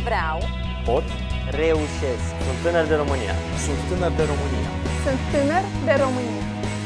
Vreau. Pot. Reușesc. Sunt tânăr de România. Sunt tânăr de România. Sunt tânăr de România.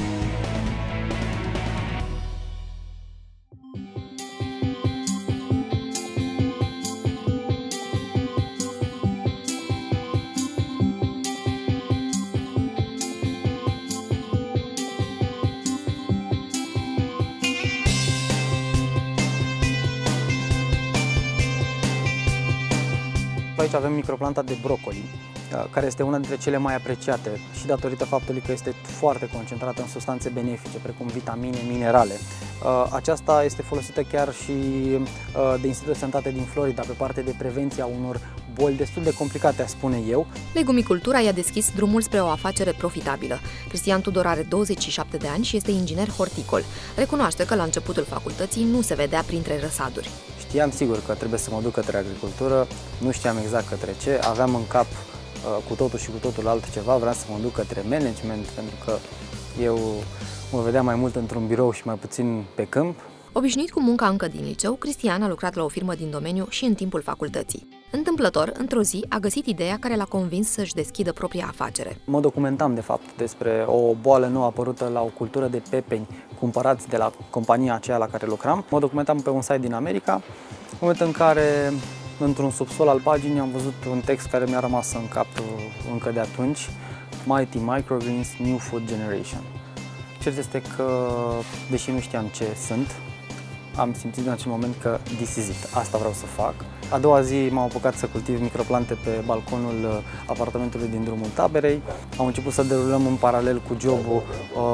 Aici avem microplanta de brocoli, care este una dintre cele mai apreciate și datorită faptului că este foarte concentrată în substanțe benefice, precum vitamine, minerale. Aceasta este folosită chiar și de Institutul de Sănătate din Florida pe partea de prevenție a unor boli destul de complicate, aș spune eu. Legumicultura i-a deschis drumul spre o afacere profitabilă. Cristian Tudor are 27 de ani și este inginer horticol. Recunoaște că la începutul facultății nu se vedea printre răsaduri. Știam sigur că trebuie să mă duc către agricultură, nu știam exact către ce, aveam în cap cu totul și cu totul altceva, vreau să mă duc către management, pentru că eu mă vedeam mai mult într-un birou și mai puțin pe câmp. Obișnuit cu munca încă din liceu, Cristian a lucrat la o firmă din domeniu și în timpul facultății. Întâmplător, într-o zi, a găsit ideea care l-a convins să-și deschidă propria afacere. Mă documentam, de fapt, despre o boală nouă apărută la o cultură de pepeni cumpărați de la compania aceea la care lucram. Mă documentam pe un site din America, în momentul în care, într-un subsol al paginii, am văzut un text care mi-a rămas în cap încă de atunci: Mighty Microgreens, New Food Generation. Cert este că, deși nu știam ce sunt, am simțit în acel moment că this is it, asta vreau să fac. A doua zi m-am apucat să cultiv microplante pe balconul apartamentului din drumul Taberei. Am început să derulăm în paralel cu jobul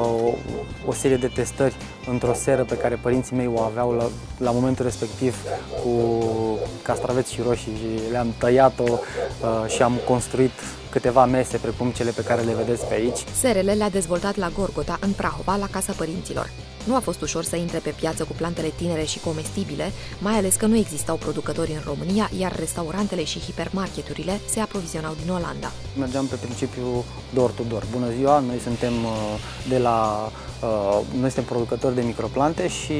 o serie de testări într-o seră pe care părinții mei o aveau la momentul respectiv cu castraveți și roșii și le-am tăiat-o și am construit câteva mese precum cele pe care le vedeți pe aici. Serele le-a dezvoltat la Gorgota, în Prahova, la Casa Părinților. Nu a fost ușor să intre pe piață cu plantele tinere și comestibile, mai ales că nu existau producători în România, iar restaurantele și hipermarketurile se aprovizionau din Olanda. Mergeam pe principiu door-to-door. Bună ziua, noi suntem noi suntem producători de microplante și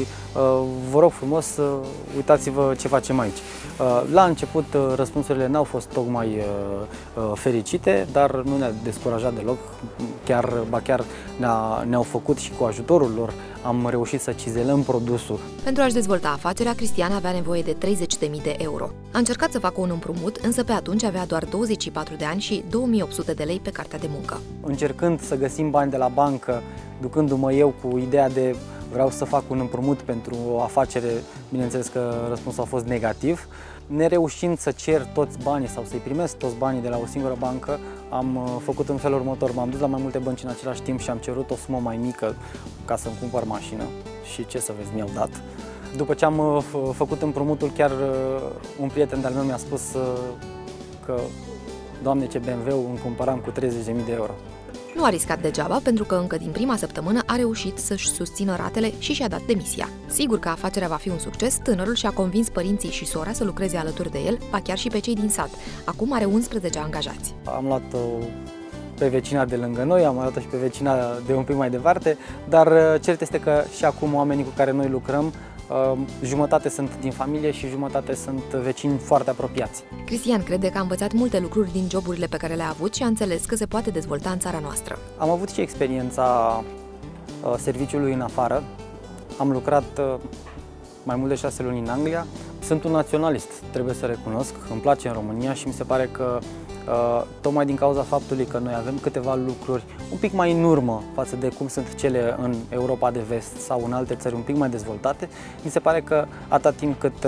vă rog frumos, uitați-vă ce facem aici. La început răspunsurile n-au fost tocmai fericite, dar nu ne-a descurajat deloc, chiar ne-au făcut și cu ajutorul lor am reușit să cizelăm produsul. Pentru a-și dezvolta afacerea, Cristian avea nevoie de 30.000 de euro. A încercat să facă un împrumut, însă pe atunci avea doar 24 de ani și 2800 de lei pe cartea de muncă. Încercând să găsim bani de la bancă, ducându-mă eu cu ideea de vreau să fac un împrumut pentru o afacere, bineînțeles că răspunsul a fost negativ. Nereușind să cer toți banii sau să-i primesc toți banii de la o singură bancă, am făcut în felul următor. M-am dus la mai multe bănci în același timp și am cerut o sumă mai mică ca să-mi cumpăr mașină și ce să vezi, mi-au dat. După ce am făcut împrumutul, chiar un prieten de-al meu mi-a spus că, Doamne, ce BMW-ul îmi cumpăram cu 30.000 de euro. Nu a riscat degeaba, pentru că încă din prima săptămână a reușit să-și susțină ratele și și-a dat demisia. Sigur că afacerea va fi un succes, tânărul și-a convins părinții și sora să lucreze alături de el, ba chiar și pe cei din sat. Acum are 11 angajați. Am luat pe vecina de lângă noi, am luat și pe vecina de un pic mai departe, dar cert este că și acum oamenii cu care noi lucrăm, jumătate sunt din familie și jumătate sunt vecini foarte apropiați. Cristian crede că a învățat multe lucruri din joburile pe care le-a avut și a înțeles că se poate dezvolta în țara noastră. Am avut și experiența serviciului în afară. Am lucrat mai mult de 6 luni în Anglia. Sunt un naționalist, trebuie să recunosc, îmi place în România și mi se pare că tocmai din cauza faptului că noi avem câteva lucruri un pic mai în urmă față de cum sunt cele în Europa de Vest sau în alte țări un pic mai dezvoltate, mi se pare că atât timp cât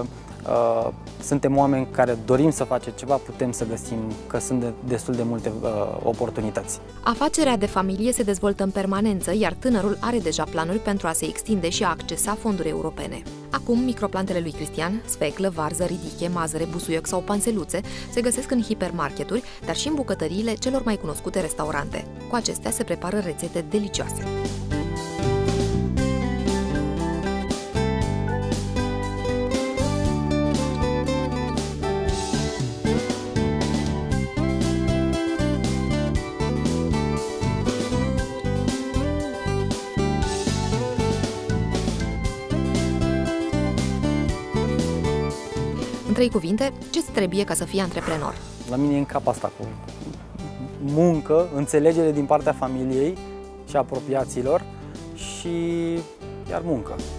suntem oameni care dorim să facem ceva, putem să găsim că sunt destul de multe oportunități. Afacerea de familie se dezvoltă în permanență, iar tânărul are deja planuri pentru a se extinde și a accesa fonduri europene. Acum, microplantele lui Cristian, sfeclă, varză, ridiche, mazăre, busuioc sau panseluțe, se găsesc în hipermarketuri, dar și în bucătăriile celor mai cunoscute restaurante. Cu acestea se prepară rețete delicioase. trei cuvinte, ce-ți trebuie ca să fii antreprenor? La mine e în cap asta cu muncă, înțelegere din partea familiei și apropiaților și iar muncă.